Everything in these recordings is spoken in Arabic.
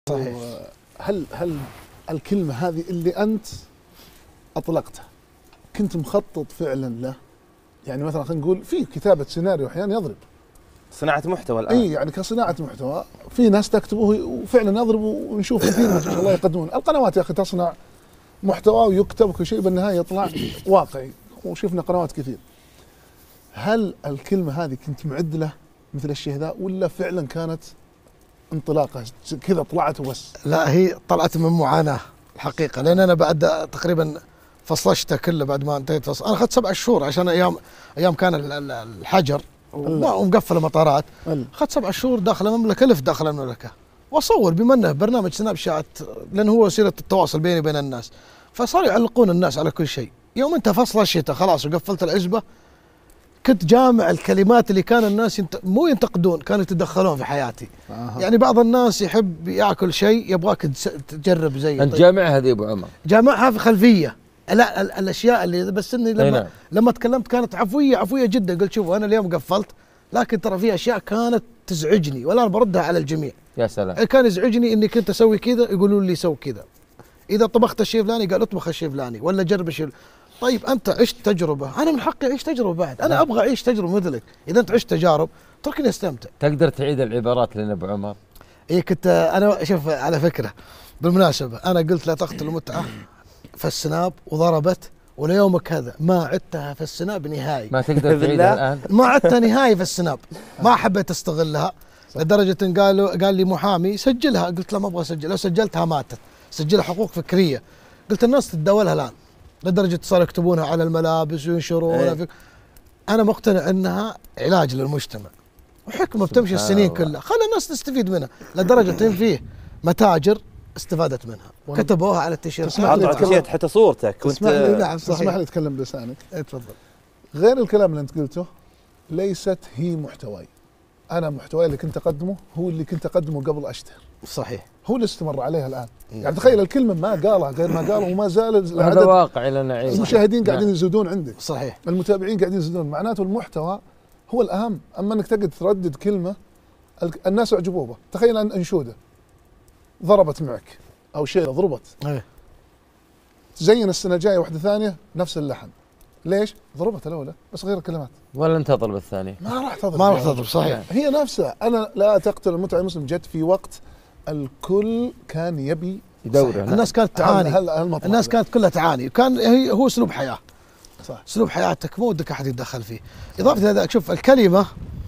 صحيح. هل الكلمة هذه اللي أنت أطلقتها كنت مخطط فعلا له؟ يعني مثلا خلينا نقول في كتابة سيناريو أحيانا يضرب صناعة محتوى الآن. اي يعني كصناعة محتوى في ناس تكتبه وفعلا يضرب، ونشوف كثير ما شاء الله يقدمون. القنوات يا أخي تصنع محتوى ويكتب وكل شيء، بالنهاية يطلع واقعي، وشفنا قنوات كثير. هل الكلمة هذه كنت معد له مثل الشيء ذا، ولا فعلا كانت انطلاقة كذا طلعت وبس؟ لا، هي طلعت من معاناة الحقيقة، لأن أنا بعد تقريبا فصل الشتاء كله، بعد ما انتهيت فصل أنا أخذت 7 شهور، عشان أيام كان الحجر ومقفل المطارات. أخذت 7 شهور داخل المملكة، لف داخل المملكة وأصور، بما أنه برنامج سناب شات، لأن هو وسيلة التواصل بيني وبين الناس، فصاروا يعلقون الناس على كل شيء. يوم انتهى فصل الشتاء خلاص وقفلت العزبة، كنت جامع الكلمات اللي كان الناس مو ينتقدون، كانوا يتدخلون في حياتي. يعني بعض الناس يحب ياكل شيء يبغاك تجرب زيه. انت جامعها هذه ابو عمر؟ جامعها في خلفيه، لا الاشياء اللي بس اني لما تكلمت كانت عفويه جدا. قلت شوفوا انا اليوم قفلت، لكن ترى في اشياء كانت تزعجني ولا بردها على الجميع. يا سلام. كان يزعجني اني كنت اسوي كذا، يقولون لي سوي كذا. اذا طبخت الشيء الفلاني قال اطبخ الشيء الفلاني، ولا جرب الشيء. طيب انت عشت تجربه، انا من حقي اعيش تجربه بعد، انا ابغى اعيش تجربه مثلك. اذا انت عشت تجارب تركني استمتع. تقدر تعيد العبارات لنا ابو عمر؟ اي كنت انا شوف، على فكره بالمناسبه انا قلت لا تقتل المتعه في السناب وضربت، وليومك هذا ما عدتها في السناب نهائي. ما تقدر تعيدها الان؟ ما عدتها نهائي في السناب، ما حبيت استغلها لدرجه ان قال لي محامي سجلها، قلت له ما ابغى اسجل، لو سجلتها ماتت، سجلها حقوق فكريه. قلت الناس تتداولها الان، لدرجه صاروا يكتبونها على الملابس وينشرونها. انا مقتنع انها علاج للمجتمع وحكمه بتمشي السنين كلها، خلي الناس تستفيد منها، لدرجه ان فيه متاجر استفادت منها، كتبوها على التيشيرت، حتى صورتك. اسمح لي، نعم اسمح لي اتكلم بلسانك. تفضل. غير الكلام اللي انت قلته، ليست هي محتواي. انا محتواي اللي كنت اقدمه هو اللي كنت اقدمه قبل اشتهر. صحيح. هو اللي استمر عليها الان. يعني تخيل الكلمه ما قالها غير ما قالها، وما زال هذا واقع لنا نعيش. المشاهدين قاعدين يزودون عندك. صحيح. المتابعين قاعدين يزودون، معناته المحتوى هو الاهم. اما انك تقعد تردد كلمه الناس اعجبوا بها. تخيل ان انشوده ضربت معك او شيء ضربت، تزين السنه الجايه واحده ثانيه نفس اللحن. ليش؟ ضربت الاولى بس غير الكلمات، ولا انت تضرب الثانيه؟ ما راح تضرب، ما راح تضرب. صحيح. هي نفسها. انا لا تقتل المتعه المسلم جت في وقت الكل كان يبي يدوره. الناس كانت تعاني، الناس كانت كلها تعاني، كان هو اسلوب حياه. صح. اسلوب حياتك مو بدك احد يتدخل فيه. اضافه الى ذلك، شوف الكلمه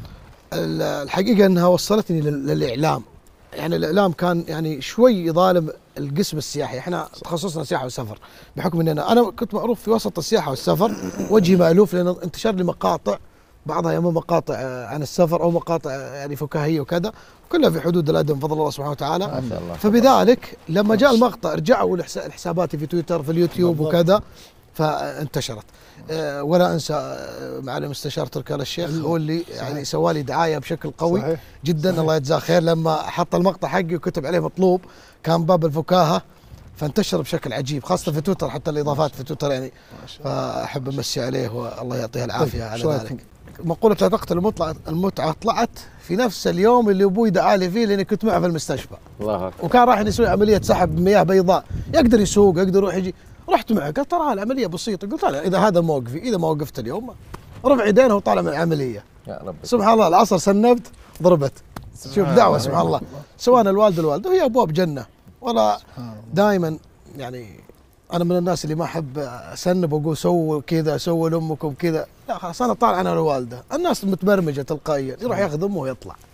الحقيقه انها وصلتني للاعلام. يعني الاعلام كان يعني شوي يظالم القسم السياحي، احنا تخصصنا سياحه وسفر، بحكم ان انا كنت معروف في وسط السياحه والسفر، وجهي مالوف، لان انتشر لي مقاطع، بعضها اما مقاطع عن السفر او مقاطع يعني فكاهيه وكذا، كلها في حدود الادب بفضل الله سبحانه وتعالى. ما شاء الله. فبذلك لما جاء المقطع رجعوا لحساباتي في تويتر، في اليوتيوب وكذا، فانتشرت. ولا انسى معالي المستشار تركي آل الشيخ، هو اللي يعني سوى لي دعايه بشكل قوي. صحيح. جدا. صحيح. الله يجزاه خير، لما حط المقطع حقي وكتب عليه مطلوب، كان باب الفكاهه، فانتشر بشكل عجيب، خاصه في تويتر، حتى الاضافات في تويتر يعني. فاحب امسي عليه والله يعطيه العافيه على ذلك. مقوله لا تقتل المتعه طلعت في نفس اليوم اللي ابوي دعا لي فيه، لاني كنت معه في المستشفى. الله اكبر. وكان راح يسوي عمليه سحب مياه بيضاء، يقدر يسوق، يقدر يروح يجي. رحت معه، قال ترى العمليه بسيطه. قلت له اذا هذا موقفي، اذا ما وقفت اليوم رفع يدينه وطالع من العمليه. يا رب. سبحان الله، العصر سنبت ضربت. شوف دعوه سبحان الله. سواء الوالد والوالده، وهي ابواب جنه. ولا دائما يعني انا من الناس اللي ما احب اسنب واقول سووا كذا، سووا لامكم كذا. لا خلاص، انا طالع انا والوالده. الناس متبرمجه تلقائيا، يروح ياخذ امه ويطلع.